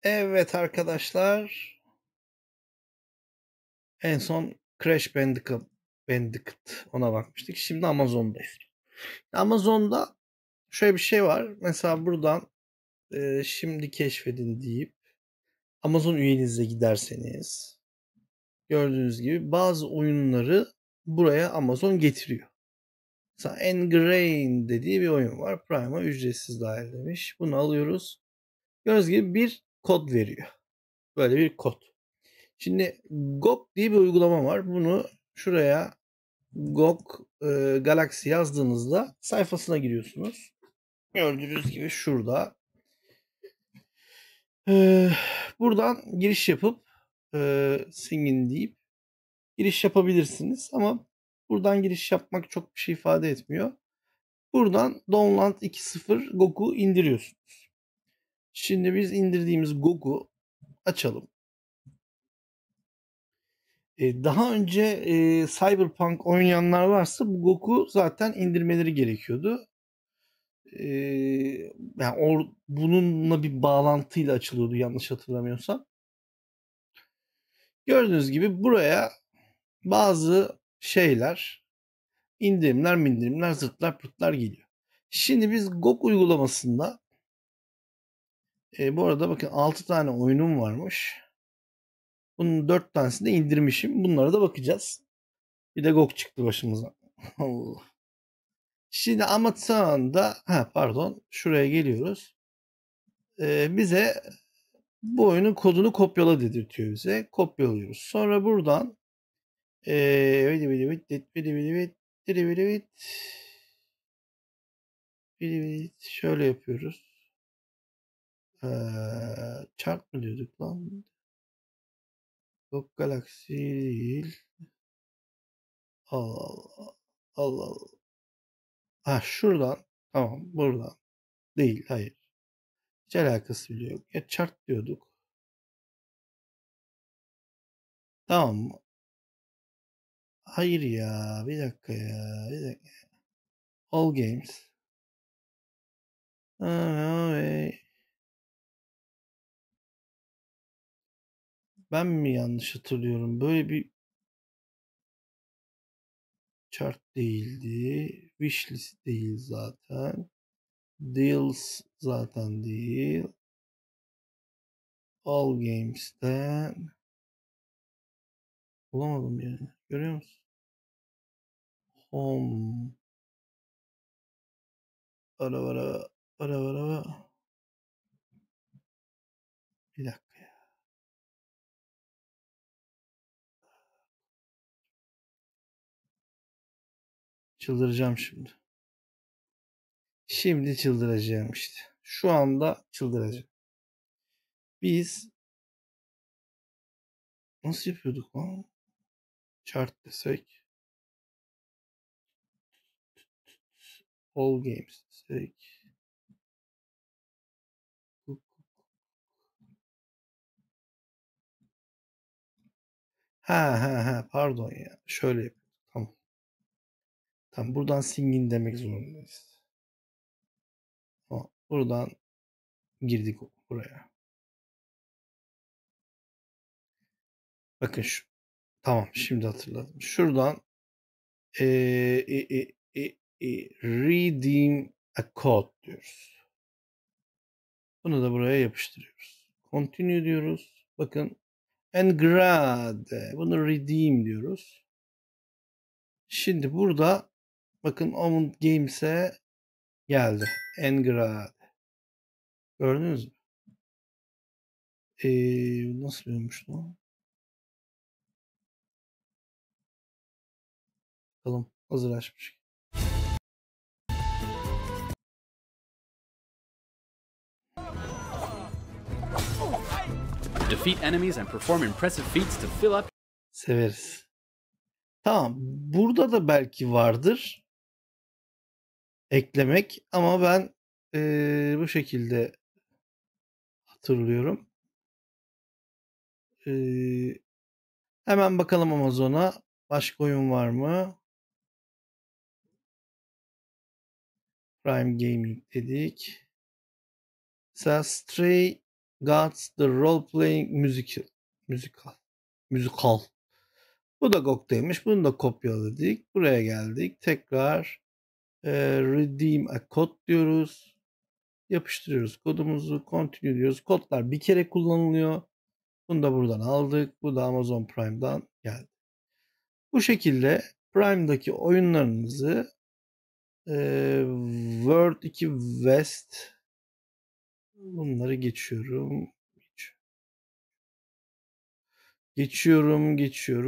Evet arkadaşlar, en son Crash Bandicoot ona bakmıştık. Şimdi Amazon'dayız. Amazon'da şöyle bir şey var. Mesela buradan şimdi keşfedin deyip Amazon üyenize giderseniz gördüğünüz gibi bazı oyunları buraya Amazon getiriyor. Mesela Engrain dediği bir oyun var. Prime'a ücretsiz dahil demiş. Bunu alıyoruz. Gördüğünüz gibi bir kod veriyor. Böyle bir kod. Şimdi GOG diye bir uygulama var. Bunu şuraya GOG Galaxy yazdığınızda sayfasına giriyorsunuz. Gördüğünüz gibi şurada. E, Buradan giriş yapıp Singin deyip giriş yapabilirsiniz. Ama buradan giriş yapmak çok bir şey ifade etmiyor. Buradan Download 2.0 GOG'u indiriyorsunuz. Şimdi biz indirdiğimiz GOG'u açalım. Daha önce Cyberpunk oynayanlar varsa bu GOG'u zaten indirmeleri gerekiyordu. Yani bununla bir bağlantıyla açılıyordu yanlış hatırlamıyorsam. Gördüğünüz gibi buraya bazı şeyler, indirimler, zırtlar, pırtlar geliyor. Şimdi biz GOG uygulamasında bu arada bakın 6 tane oyunum varmış. Bunun 4 tanesini de indirmişim. Bunlara da bakacağız. Bir de GOG çıktı başımıza. Allah. Şimdi Amazon'da pardon şuraya geliyoruz. Bize bu oyunun kodunu kopyala dedirtiyor bize. Kopyalıyoruz. Sonra buradan şöyle yapıyoruz. Chart mı diyorduk lan? GOG Galaxy değil. Allah Allah. Allah Allah. Şuradan. Tamam buradan. Değil. Hayır. Hiç alakası bile yok. Ya chart diyorduk. Tamam mı? Hayır ya. Bir dakika ya. Bir dakika. All Games. Ben mi yanlış hatırlıyorum? Böyle bir chart değildi. Wishlist değil zaten. Deals zaten değil. All Games'ten bulamadım yani. Görüyor musun? Home. Ara. Bir dakika ya. Çıldıracağım şimdi. Şimdi çıldıracağım işte. Şu anda çıldıracağım. Biz nasıl yapıyorduk lan? Chart desek. All Games desek. Pardon ya. Şöyle yapıyorduk. Tamam. Tamam buradan singin demek zorundayız. Tamam. Buradan girdik buraya. Bakın şu. Tamam şimdi hatırladım. Şuradan e, e, e, redeem a code diyoruz. Bunu da buraya yapıştırıyoruz. Continue diyoruz. Bakın Engrade. Bunu redeem diyoruz. Şimdi burada bakın Omund Games'e geldi. Engrade. Gördünüz mü? Nasıl olmuş lan? Bakalım hazır açmış. Defeat enemies and perform impressive feats to fill up. Severiz. Tamam. Burada da belki vardır eklemek ama ben bu şekilde hatırlıyorum. Hemen bakalım Amazon'a. Başka oyun var mı? Prime Gaming dedik. Mesela Stray Gods the Role Playing Musical. Bu da GOG'daymış. Bunu da kopyaladık. Buraya geldik. Tekrar redeem a code diyoruz. Yapıştırıyoruz kodumuzu. Continue diyoruz. Kodlar bir kere kullanılıyor. Bunu da buradan aldık. Bu da Amazon Prime'dan geldi. Bu şekilde Prime'daki oyunlarınızı World 2 West, bunları geçiyorum. Geçiyorum.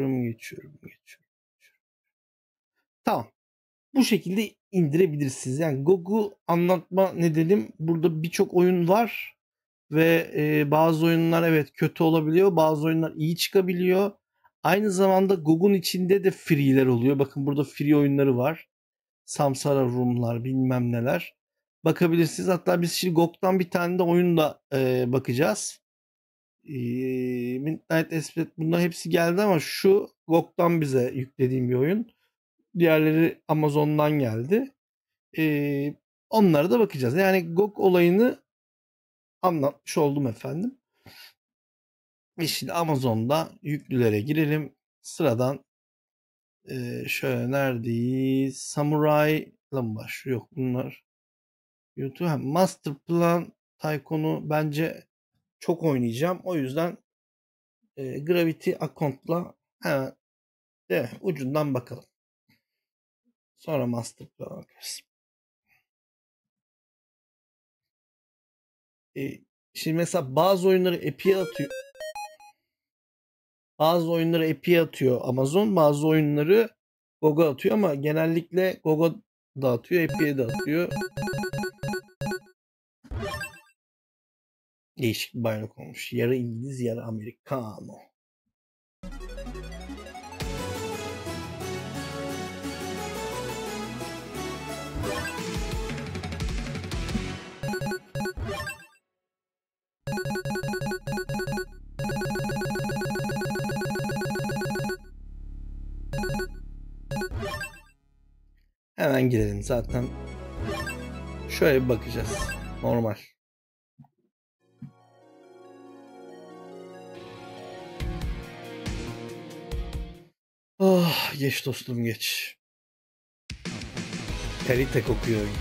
Tamam. Bu şekilde indirebilirsiniz. Yani GOG'u anlatma nedenim, burada birçok oyun var ve bazı oyunlar evet kötü olabiliyor. Bazı oyunlar iyi çıkabiliyor. Aynı zamanda GOG'un içinde de free'ler oluyor. Bakın burada free oyunları var. Samsara Room'lar, bilmem neler. Bakabilirsiniz. Hatta biz şimdi GOG'dan bir tane de oyun da bakacağız. Midnight Express, bunlar hepsi geldi ama şu GOG'dan bize yüklediğim bir oyun. Diğerleri Amazon'dan geldi. Onlara da bakacağız. Yani GOG olayını anlatmış oldum efendim. Ve şimdi Amazon'da yüklülere girelim. Sıradan şöyle neredeyiz? Samurai'la mı başlıyor? Yok bunlar. YouTube. Master Plan Tycoon'u bence çok oynayacağım. O yüzden Gravity Account'la hemen ucundan bakalım. Sonra Master Plan'a bakarız. Şimdi mesela bazı oyunları app'e atıyor. Bazı oyunları app'e atıyor Amazon. Bazı oyunları GOG'a atıyor ama genellikle GOG'a da atıyor, app'e de atıyor. Değişik bir bayrak olmuş. Yarı İngiliz, yarı Amerikano. Hemen girelim zaten. Şöyle bir bakacağız. Normal. Oh, geç dostum geç. Kalite kokuyor oyun.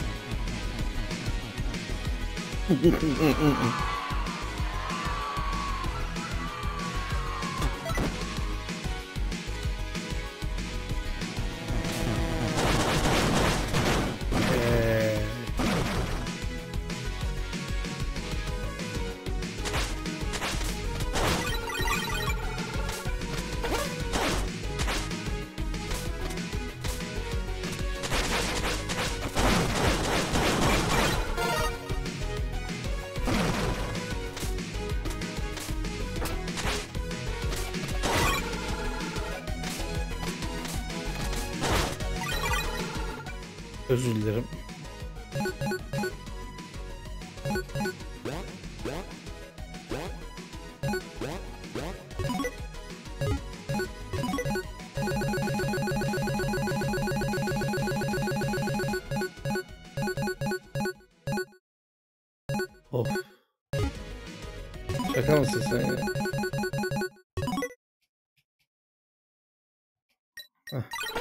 Özür dilerim. Of. Şaka mısın sen ya? Heh.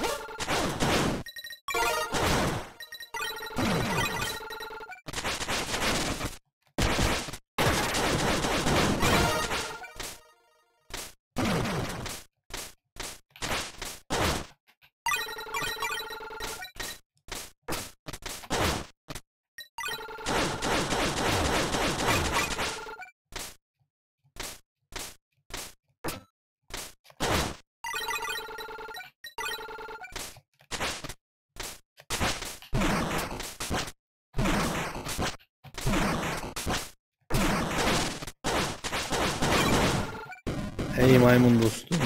Ey maymun dostum.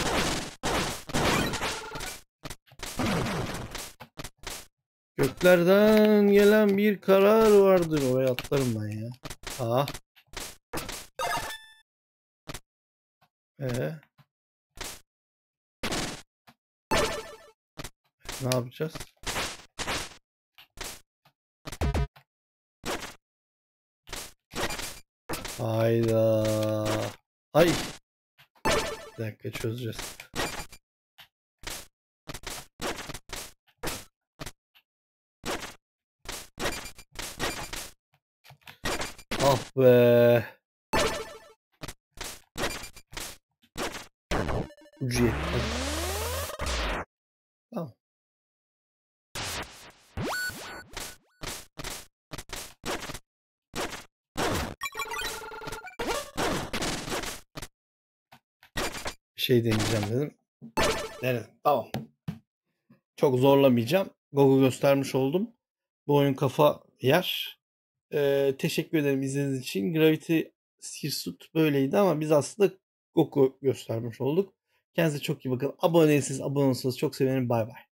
Göklerden gelen bir karar vardır. Oraya atlarım ben ya. Ah. Ne yapacağız? Hayda. Ay. Bir dakika çözeceğiz. Ah be. Ucu yetti. Tamam. Bir şey deneyeceğim dedim. Evet, tamam. Çok zorlamayacağım. Gogo göstermiş oldum. Bu oyun kafa yer. Teşekkür ederim izlediğiniz için. Gravity Sirsuit böyleydi ama biz aslında Goku göstermiş olduk. Kendinize çok iyi bakın. Abone değilseniz abone olursanız çok sevinirim. Bay bay.